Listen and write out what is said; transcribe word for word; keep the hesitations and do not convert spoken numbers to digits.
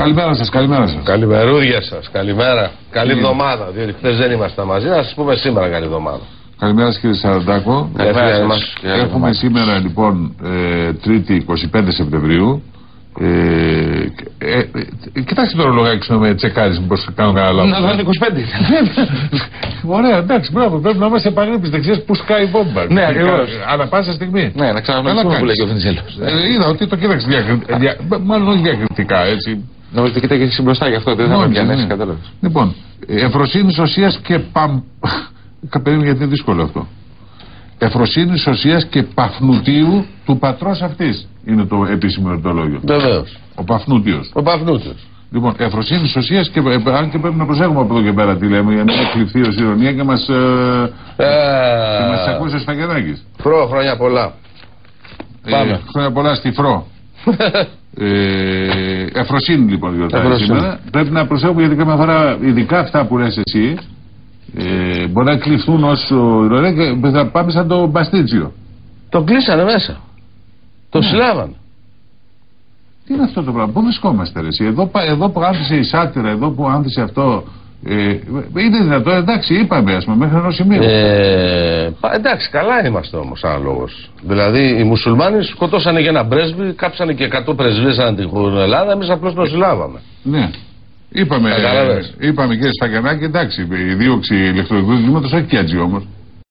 Καλημέρα σας, καλημέρα σας. Καλημερούδια σας, καλημέρα. Καλή εβδομάδα, διότι χθες δεν ήμασταν μαζί. Να σας πούμε σήμερα καλή εβδομάδα. Καλημέρα σας κύριε Σαραντάκο. Καλημέρα μας. Έχουμε σήμερα λοιπόν ε, Τρίτη είκοσι πέντε Σεπτεμβρίου. Ε, ε, ε, κοιτάξτε το ρολογάκι να με τσεκάρεις μήπως κάνω κανένα λάθος. Να δω είκοσι πέντε. Ωραία, εντάξει, μπράβο, πρέπει να είμαστε επαγρύπνοι δεξιές που σκάει η μπόμπα. Ναι, ακριβώς. Ανά πάσα στιγμή. Ναι, να ξαναμιλήσουμε που λέει και ο Βενιζέλος. Είδα ότι το κοίταξε διακριτικά, μάλλον όχι διακριτικά, έτσι. Νομίζω ότι κοίταγε εσύ μπροστά γι' αυτό, δεν θα με πιανέσει, κατάλαβες. Λοιπόν, Ευφροσύνη Οσίας και Παμ... Περίμενε γιατί είναι δύσκολο αυτό. Ευφροσύνη Οσίας και Παφνουτίου του πατρός αυτής είναι το επίσημο ερωτολόγιο. Βεβαίως. Ο Παφνούτιος. Ο Παφνούτιος. Λοιπόν, Ευφροσύνη Οσίας και αν και πρέπει να προσέχουμε από εδώ και πέρα τι λέμε, για να μην κλειφθεί ως ηρωνία και μας, ε, ε, και μας ακούσει ο Σφαγεράκης. Φρό, χρόνια πολλά. Ε, Πάμε. Χρόνια πολλά στη Φρό. ε, Ευφροσύνη λοιπόν γιορτάζει σήμερα. Πρέπει να προσέχουμε γιατί καμιά φορά ειδικά αυτά που λες εσύ ε, μπορεί να κλειφθούν ως ηρωνία και θα πάμε σαν το Μπαστίτσιο. Το κλείσανε μέσα. Το ναι. Συλλάβανε. Τι είναι αυτό το πράγμα, πού βρισκόμαστε ρε εσύ, εδώ, εδώ που άνθησε η σάτυρα, εδώ που άνθησε αυτό, ε, είναι δυνατό, εντάξει είπαμε ας πούμε μέχρι ενός σημείου. Ε, εντάξει καλά είμαστε όμως σαν λόγος. Δηλαδή οι μουσουλμάνοι σκοτώσανε και ένα πρέσβη, κάψανε και εκατό πρεσβείες ανά την Ελλάδα, εμείς απλώς το συλλάβαμε. Ναι. Είπαμε, ε, είπαμε κύριε Σφαγιανάκη, εντάξει, η δίωξη ηλεκτρονικού εγκλήματος όχι και έτσι όμως.